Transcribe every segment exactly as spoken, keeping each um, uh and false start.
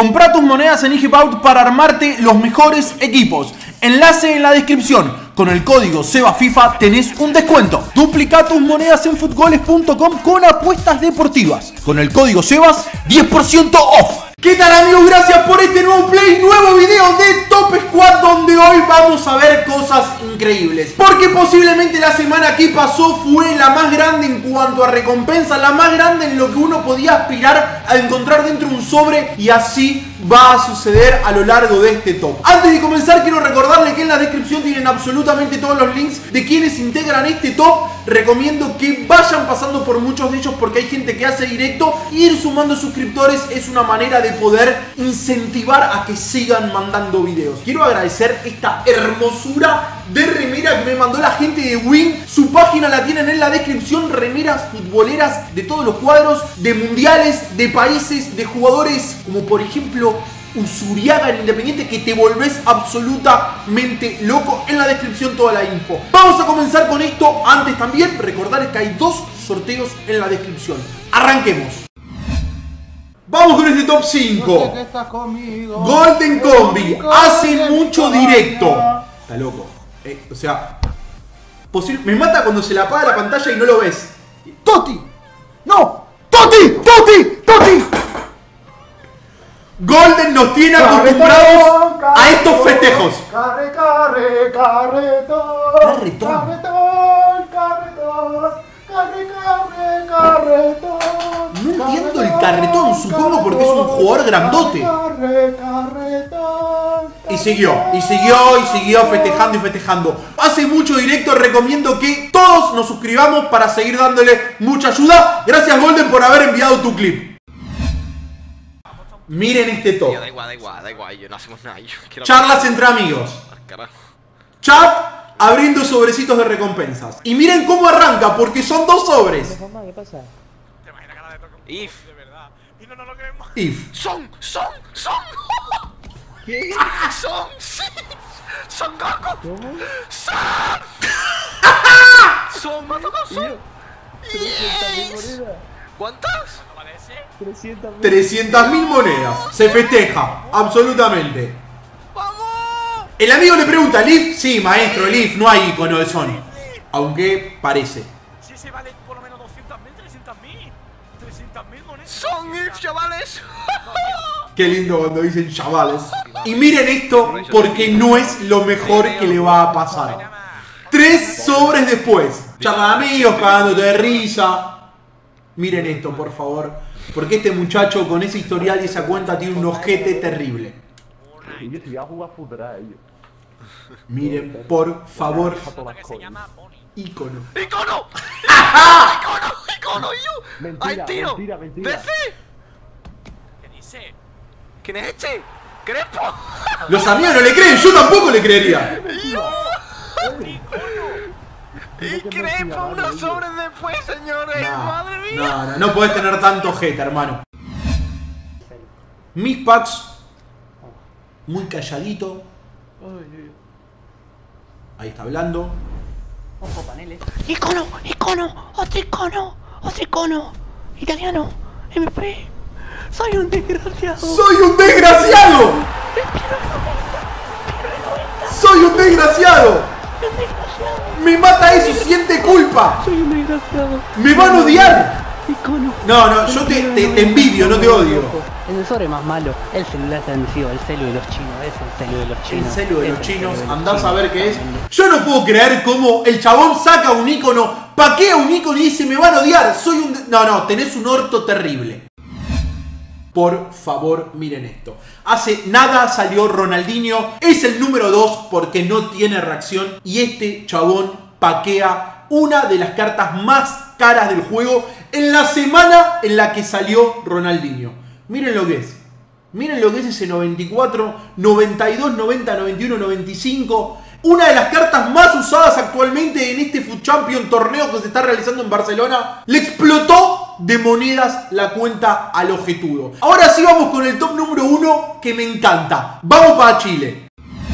Comprá tus monedas en eGiveout para armarte los mejores equipos. Enlace en la descripción. Con el código SEBAFIFA tenés un descuento. Duplica tus monedas en futgoles punto com con apuestas deportivas. Con el código SEBAS, diez por ciento off. ¿Qué tal, amigos? Gracias por este nuevo play, nuevo video de Top Squad, donde hoy vamos a ver cosas increíbles. Porque posiblemente la semana que pasó fue la más grande en cuanto a recompensa, la más grande en lo que uno podía aspirar a encontrar dentro de un sobre, y así va a suceder a lo largo de este top. Antes de comenzar, quiero recordarles que en la descripción tienen absolutamente todos los links de quienes integran este top. Recomiendo que vayan pasando por muchos de ellos porque hay gente que hace directo. Ir sumando suscriptores es una manera de poder incentivar a que sigan mandando videos. Quiero agradecer esta hermosura de remera que me mandó la gente de Win. Su página la tienen en la descripción. Remeras futboleras de todos los cuadros, de mundiales, de países, de jugadores como por ejemplo Usuriaga en Independiente, que te volvés absolutamente loco. En la descripción toda la info. Vamos a comenzar con esto. Antes también recordarles que hay dos sorteos en la descripción. Arranquemos. Vamos con este top cinco. Golden Combi hace mucho directo. Está loco. Eh, o sea, me mata cuando se le apaga la pantalla y no lo ves. ¡Toti! ¡No! ¡Toti! ¡Toti! ¡Toti! Golden nos tiene acostumbrados a estos festejos. Carre, carre, carretón. Carretón. Carretón, carretón. Carre, carre, carretón. No entiendo el carretón, supongo porque es un jugador grandote. Carre, carretón. Y siguió, y siguió, y siguió festejando y festejando. Hace mucho directo, recomiendo que todos nos suscribamos para seguir dándole mucha ayuda. Gracias, Golden, por haber enviado tu clip. Miren este top. Da igual, da igual, da igual, yo no hacemos nada. Yo quiero... Charlas entre amigos. Chat abriendo sobrecitos de recompensas. Y miren cómo arranca, porque son dos sobres. ¿Qué pasa? ¿Te imaginas cara de toque? If. De verdad. Y no, no lo creemos. If. Son, son, son. ¿Qué? Son, sí. Son Goku. ¿Cómo? Son. Son, me ha tocado son. Yes. ¿Cuántas? trescientas mil monedas. Se festeja, absolutamente. ¡Vamos! El amigo le pregunta, ¿Leaf? Sí, maestro, Leaf, no hay icono de Sony. Aunque parece. Sí, se vale por lo menos doscientas mil, trescientas mil. trescientas mil monedas. Son If, chavales. Qué lindo cuando dicen chavales. Y miren esto, porque no es lo mejor que le va a pasar. Tres sobres después. Charla de amigos, cagándote de risa. Miren esto, por favor. Porque este muchacho con ese historial y esa cuenta tiene un ojete terrible. Miren, por favor. Ícono. ¡Icono! ¡Icono! ¡Icono! ¡Yo! ¡Ay, tío! Mentira, mentira. ¿Ves? ¿Qué dice? ¿Quién es este? ¡Crespo! Los amigos no le creen, yo tampoco le creería. ¡Y Crespo unos sobres después, señores! No, ¡Madre mía! no, no, no podés tener tanto ojete, hermano. Mis packs. Muy calladito. Ahí está hablando. Ojo, paneles. Icono, icono, otro icono, otro icono, italiano, M P. Soy un desgraciado. ¡Soy un desgraciado! ¡Soy un desgraciado! Me mata eso, siente culpa. Soy un desgraciado. Me van a odiar. Icono. No, no, yo te, te, te envidio, no te odio. En el sobre más malo, el celular está vencido, el celu de los chinos, es el celu de los El chinos. celu de es los el chinos, celu de los andás a chinos. ver qué es. Yo no puedo creer cómo el chabón saca un icono, paquea un icono y dice me van a odiar. Soy un... de-". No, no, tenés un orto terrible. Por favor, miren esto. Hace nada salió Ronaldinho. Es el número dos porque no tiene reacción. Y este chabón paquea una de las cartas más caras del juego en la semana en la que salió Ronaldinho. Miren lo que es. Miren lo que es ese noventa y cuatro, noventa y dos, noventa, noventa y uno, noventa y cinco. Una de las cartas más usadas actualmente en este Foot Champion torneo que se está realizando en Barcelona. Le explotó de monedas la cuenta al ojetudo. Ahora sí vamos con el top número uno que me encanta. Vamos para Chile.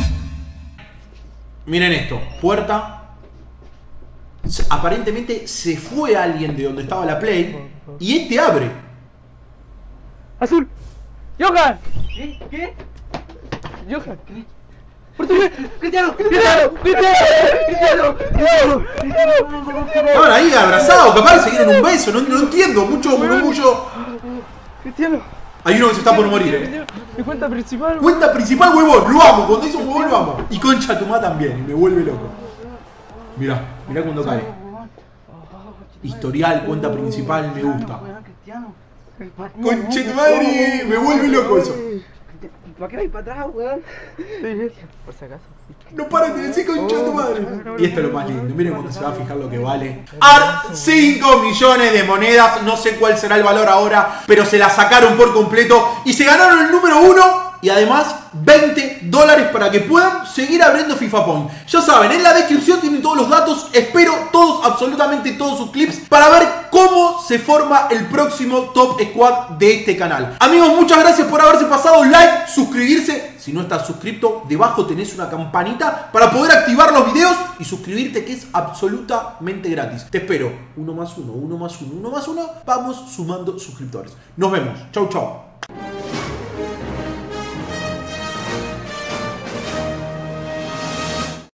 Miren esto. Puerta. Aparentemente se fue alguien de donde estaba la play. Y este abre. Azul. ¡Johan! ¿Qué? ¿Qué? ¡Johan! ¡Portugués! ¡Cristiano! ¡Cristiano! ¡Cristiano! ¡Cristiano! ¡Cristiano! Estaban ahí abrazados, capaz que se dieron un beso, no, no entiendo, mucho murmullo. ¡Cristiano! Hay uno que se está por morir, eh. Mi cuenta principal. Cuenta principal, huevón, lo amo, cuando hizo un huevón lo amo. Y concha tu madre también, me vuelve loco. Mirá, mirá cuando cae. Historial, cuenta principal, me gusta. Cristiano. Concha tu madre, me vuelve loco eso. ¿Para qué vais para atrás, weón? Por si acaso. No paran de decir concha tu madre. Y esto es lo más lindo, miren cuando se va a fijar lo que vale. A R cinco millones de monedas, no sé cuál será el valor ahora, pero se la sacaron por completo y se ganaron el número uno. Y además veinte dólares para que puedan seguir abriendo FIFA Point. Ya saben, en la descripción tienen todos los datos. Espero todos, absolutamente todos sus clips para ver cómo se forma el próximo Top Squad de este canal. Amigos, muchas gracias por haberse pasado. Like, suscribirse. Si no estás suscrito, debajo tenés una campanita para poder activar los videos y suscribirte, que es absolutamente gratis. Te espero. Uno más uno, uno más uno, uno más uno. Vamos sumando suscriptores. Nos vemos. Chau, chau.